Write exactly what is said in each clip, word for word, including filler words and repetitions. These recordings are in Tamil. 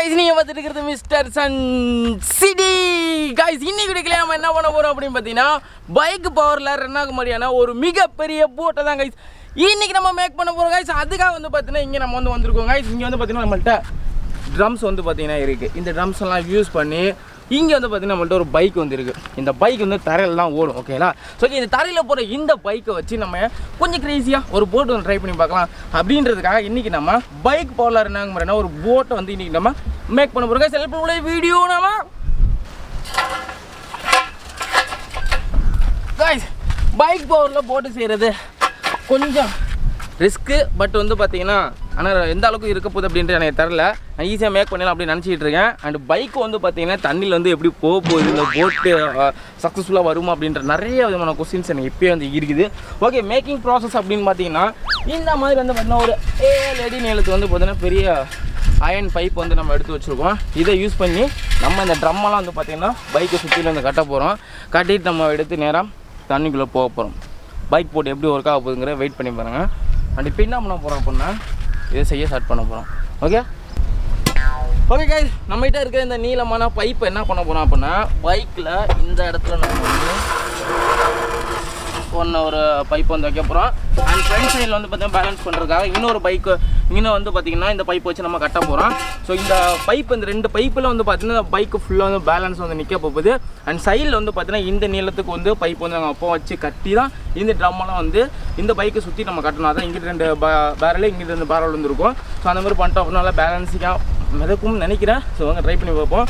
guys, நீங்க பார்த்துட்டு இருக்கிறது மிஸ்டர் சன் சிட்டி. guys, இன்னைக்கு வீடியோல நம்ம என்ன பண்ண போறோம் அப்படினு பார்த்தீங்கன்னா பைக் பவர்ல ரன் ஆக மாதிரியான ஒரு மிகப்பெரிய போட் தான் guys இன்னைக்கு நம்ம மேக் பண்ண போறோம் guys. அதுக்காக வந்து பார்த்தீங்கன்னா இங்க நம்ம வந்து வந்திருக்கோம் guys. இங்க வந்து பார்த்தீங்கன்னா நம்மள்ட்ட ட்ரம்ஸ் வந்து பார்த்தீங்கன்னா இருக்கு. இந்த ட்ரம்ஸ் எல்லாம் யூஸ் பண்ணி இங்கே வந்து பார்த்தீங்கன்னா நம்மள்ட்ட ஒரு பைக் வந்து இருக்குது. இந்த பைக் வந்து தரையில் தான் ஓடும், ஓகேங்களா? ஸோ இந்த தரையில் போகிற இந்த பைக்கை வச்சு நம்ம கொஞ்சம் க்ரேஸியாக ஒரு போட் வந்து ட்ரை பண்ணி பார்க்கலாம் அப்படின்றதுக்காக இன்றைக்கி நம்ம பைக் பவரில் இருந்தாங்க மாதிரினா ஒரு போட்டை வந்து இன்றைக்கி நம்ம மேக் பண்ண போகிறோம். செல்ஃபோட வீடியோ நம்ம गाइस பைக் பவரில் போட்டு செய்கிறது கொஞ்சம் ரிஸ்க்கு. பட் வந்து பார்த்தீங்கன்னா ஆனால் எந்த அளவுக்கு இருக்க போகுது அப்படின்ட்டு எனக்கு தெரில. நான் ஈஸியாக மேக் பண்ணலாம் அப்படின்னு நினச்சிட்டு இருக்கேன். அண்ட் பைக் வந்து பார்த்தீங்கன்னா தண்ணியில் வந்து எப்படி போக போகுது, இந்த போட்டு சக்ஸஸ்ஃபுல்லாக வருமா அப்படின்ற நிறைய விதமான கொஸ்டின்ஸ் எனக்கு இப்போயே வந்து இருக்குது. ஓகே, மேக்கிங் ப்ராசஸ் அப்படின்னு பார்த்தீங்கன்னா இந்த மாதிரி வந்து பார்த்தீங்கன்னா ஒரு ஏழு அடி நீளத்துக்கு வந்து பார்த்தீங்கன்னா பெரிய அயன் பைப் வந்து நம்ம எடுத்து வச்சுருக்கோம். இதை யூஸ் பண்ணி நம்ம இந்த ட்ரம்மெல்லாம் வந்து பார்த்திங்கன்னா பைக்கை சுற்றியில் வந்து கட்ட போகிறோம். கட்டிட்டு நம்ம எடுத்து நேராக தண்ணிக்குள்ளே போக போகிறோம். பைக் போட்டு எப்படி ஒர்க் ஆக போகுதுங்கிற வெயிட் பண்ணி பாருங்கள். அண்ட் இப்போ என்ன பண்ண போகிறோம் அப்படின்னா இதை செய்ய ஸ்டார்ட் பண்ண போகிறோம். ஓகே ஓகே கைஸ், நம்மகிட்ட இருக்கிற இந்த நீளமான பைப்பை என்ன பண்ண போகிறோம் அப்படின்னா பைக்கில் இந்த இடத்துல நம்ம வந்து ஒன்று ஒரு பைப் வந்து வைக்க போகிறோம். அண்ட் ஃப்ரண்ட் சைடில் வந்து பார்த்தீங்கன்னா பேலன்ஸ் பண்ணுறதுக்காக இன்னொரு பைக்கு இன்னும் வந்து பார்த்திங்கன்னா இந்த பைப் வச்சு நம்ம கட்ட போகிறோம். ஸோ இந்த பைப் இந்த ரெண்டு பைப்பில் வந்து பார்த்திங்கன்னா பைக்கு ஃபுல்லாக வந்து பேலன்ஸ் வந்து நிற்க போகுது. அண்ட் சைடில் வந்து பார்த்திங்கன்னா இந்த நீளத்துக்கு வந்து பைப் வந்து நாங்கள் அப்போ வச்சு கட்டி தான் இந்த ட்ரம்மெல்லாம் வந்து இந்த பைக்கை சுற்றி நம்ம கட்டணும். அதான் இங்கிட்ட ரெண்டு பேரல் இங்கிட்ட ரெண்டு பேரல் வந்து இருக்கும். ஸோ அந்த மாதிரி பண்ணிட்டோம் அப்படின்னா நல்லா பேலன்ஸிங்காக மிதக்கும்னு நினைக்கிறேன். ஸோ வாங்க ட்ரை பண்ணி பார்ப்போம்.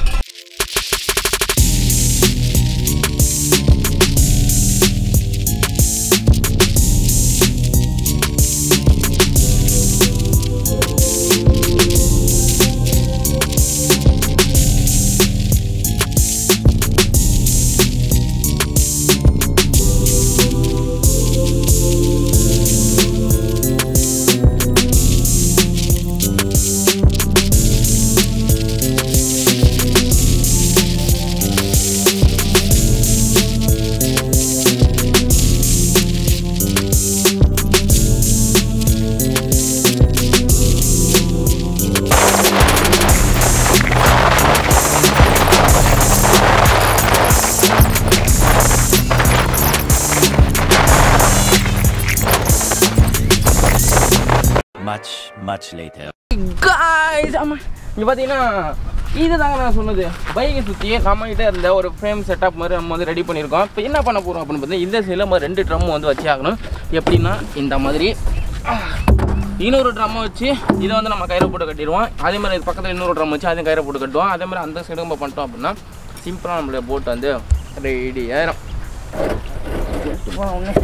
Much, much later. Guys, ஆமா இங்கே பார்த்தீங்கன்னா இதுதாங்க நான் சொன்னது. பைக்கை சுற்றி நம்மகிட்ட இருந்த ஒரு ஃப்ரேம் செட்டப் மாதிரி நம்ம வந்து ரெடி பண்ணியிருக்கோம். இப்போ என்ன பண்ண போகிறோம் அப்படின்னு பார்த்தீங்கன்னா இந்த சைடில் நம்ம ரெண்டு ட்ரம் வந்து வச்சு ஆகணும். எப்படின்னா இந்த மாதிரி இன்னொரு ட்ரம்மை வச்சு இதை வந்து நம்ம கயிறை போட்டு கட்டிடுவோம். அதே மாதிரி இது பக்கத்தில் இன்னொரு ட்ரம் வச்சு அதையும் கயிறை போட்டு கட்டுவோம். அதே மாதிரி அந்த சைடு நம்ம பண்ணிட்டோம் அப்படின்னா சிம்பிளாக நம்மளுடைய போட்டு வந்து ரெடி ஆயிரும். ஒன்று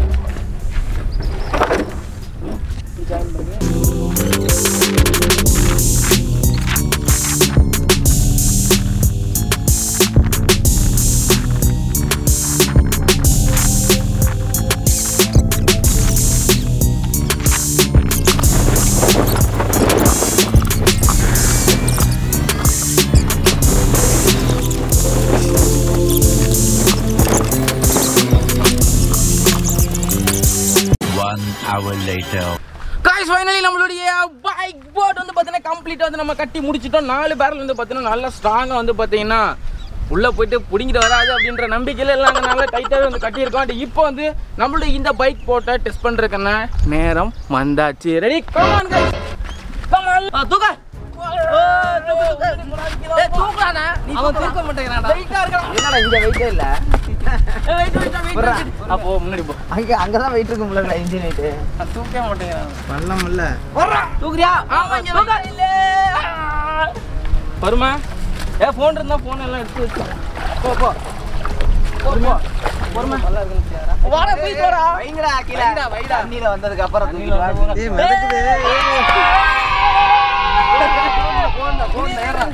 ஜாயின் பண்ணி One hour later. guys, finally நம்மளுடைய பைக் போட் வந்து பார்த்தீங்கன்னா கம்ப்ளீட்டாக வந்து நம்ம கட்டி முடிச்சிட்டோம். நாலு பேரல் வந்து பார்த்தீங்கன்னா நல்லா ஸ்ட்ராங்காக வந்து பார்த்தீங்கன்னா உள்ளே போயிட்டு பிடிங்கிட்டு வராது அப்படின்ற நம்பிக்கையில் எல்லாம் நல்லா டைட்டாகவே வந்து கட்டியிருக்கோம். இப்போ வந்து நம்மளுடைய இந்த பைக் போட்டை டெஸ்ட் பண்ணுறதுக்கான நேரம் வந்தாச்சு. ரெடி, கமான் guys, கமான் தூக்க தூக்கானா அவன் தூக்க மாட்டேங்கிறான். வெயிட்டா இருக்கான். என்னடா இங்க வெயிட்டே இல்ல. வெயிட் வெயிட் வெயிட் அப்போ முன்னாடி போ. அங்க அங்க தான் வெயிட் இருக்கும்ல இன்ஜின் வெயிட். தூக்க மாட்டேங்கிறான். பண்ணலாம் இல்ல. வர்றா. தூக்குறியா? ஆமா இங்க தூக்க இல்ல. பருமா. ஏ ஃபோன் இருந்தா ஃபோன் எல்லாம் எடுத்து வச்சு. போ போ. போ. பருமா. நல்லா இருக்குன்னு வாடா போய் போடா. வைங்கடா கீழ. வைடா வைடா. தண்ணில வந்ததுக்கு அப்புறம் தண்ணில வந்து ஏய் மிதக்குது. போன் போன் நேரா.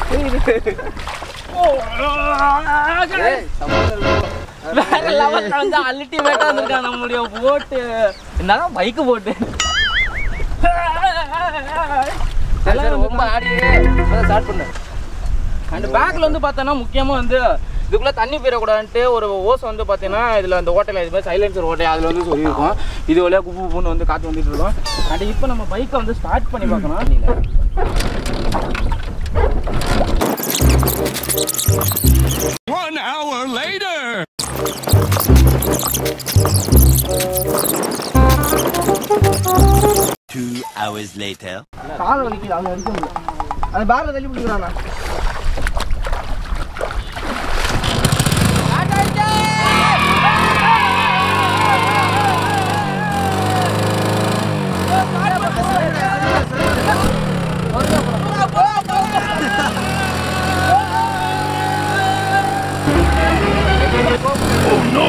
ஓ ஏய் சமூகல வேற லெவல்ல வந்து அல்டிமேட்டா வந்திருக்கான் நம்மளுடைய போட். என்னடா பைக் போட். எல்லாரும் ரொம்ப ஆடியே ஸ்டார்ட் பண்ணு. அண்ட் பேக்ல வந்து பார்த்தனா முக்கியமா வந்து இதுக்குள்ள தண்ணி போயிடக்கூடாதுன்ட்டு ஒரு ஓஸ் வந்து பார்த்தீங்கன்னா இதில் அந்த ஓட்டையில் இது மாதிரி சைலன்சர் ஓட்டை அதில் வந்து சொல்லியிருக்கோம். இது வழியாக குப்பு பூன்னு வந்து காற்று வந்துட்டு இருக்கோம். அண்ட் இப்போ நம்ம பைக்கை வந்து ஸ்டார்ட் பண்ணி பார்க்கணும். One hour later. Two hours later. கால வலிக்குது அவங்க அடிக்க முடியல அந்த பேர்ல தள்ளி பிடிக்கிறானா Oh no.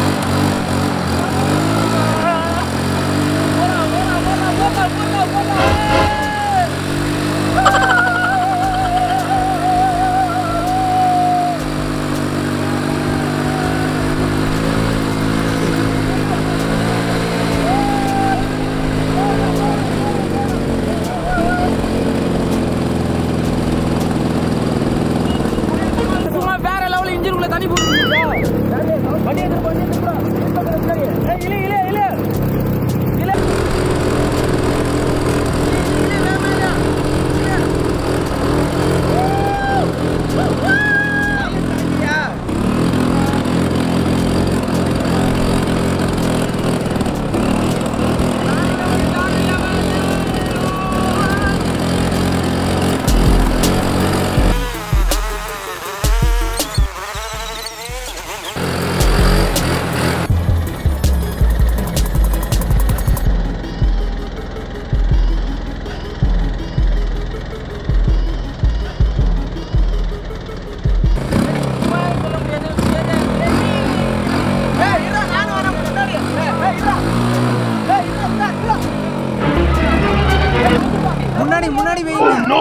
முன்னாடி முன்னாடி வெயிங்க நோ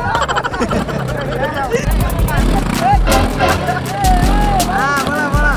ஆ போடா போடா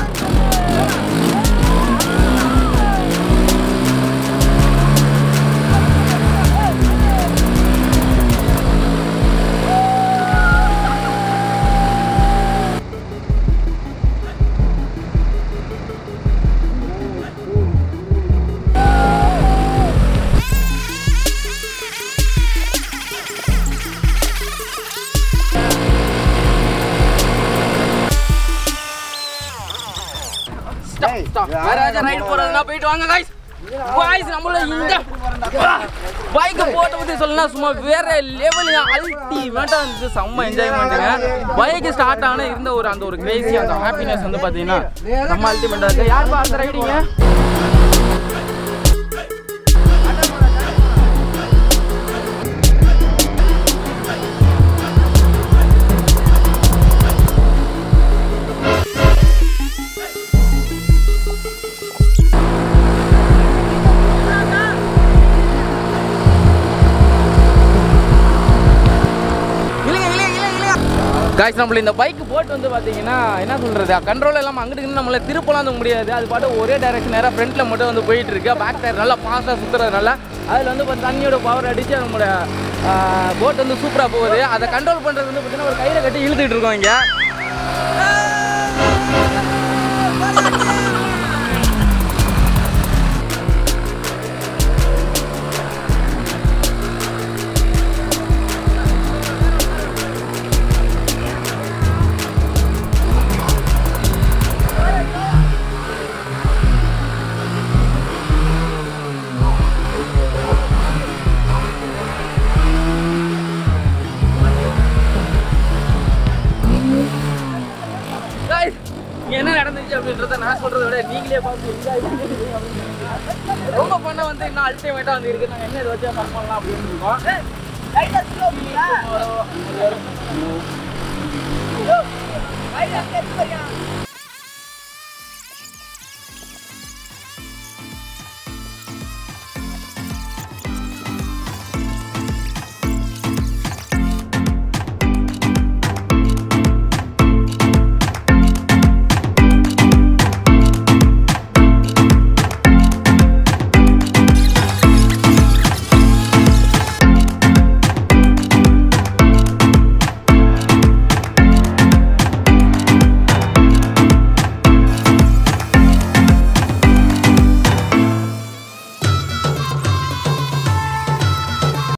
வேற ரைடு போறதுனா போயிட்டு வாங்க गाइस गाइस நம்மள இந்த பைக் போட்ட பத்தி சொல்லனா சும்மா வேற லெவல்ல அல்டிமேட்டா வந்து செம்ம என்ஜாய்மென்ட்ங்க பைக் ஸ்டார்ட் ஆன இருந்த ஒரு அந்த ஒரு கிரேசி அந்த ஹாப்பினஸ் வந்து பாத்தீங்கன்னா செம்ம அல்டிமேட்டா இருக்கு யார் பா அந்த ரைடிங்க गाइस நம்மள இந்த பைக் போட் வந்து பாத்தீங்கன்னா என்ன சொல்றது கண்ட்ரோல் எல்லாம் அங்கிட்டு நம்மள திருப்பலாம் தூங்க முடியாது அது பாட்டு ஒரே டைரக்ஷன் நேரா ஃப்ரண்ட்ல மட்டும் வந்து போயிட்டு இருக்கு பேக் டயர் நல்லா ஃபாஸ்டா சுத்துறதுனால அதுல வந்து தண்ணியோட பவர் அடிச்சு நம்மளோட போட் வந்து சூப்பரா போகுது அதை கண்ட்ரோல் பண்றது வந்து பாத்தீங்கன்னா ஒரு கையில கட்டி இழுத்துட்டு இருக்கோம் இங்க என்ன நடந்துச்சு அப்படின்றத நான் சொல்றதை விட நீங்களே பார்த்து என்ஜாய் பண்ணுங்க ரொம்ப பண்ண வந்து இன்னும் அல்டிமேட்டா வந்து இருக்கு நாங்கள் என்ன இதை வச்சு பர்ஃபார்ம் பண்ணலாம் அப்படின்னு இருக்கோம்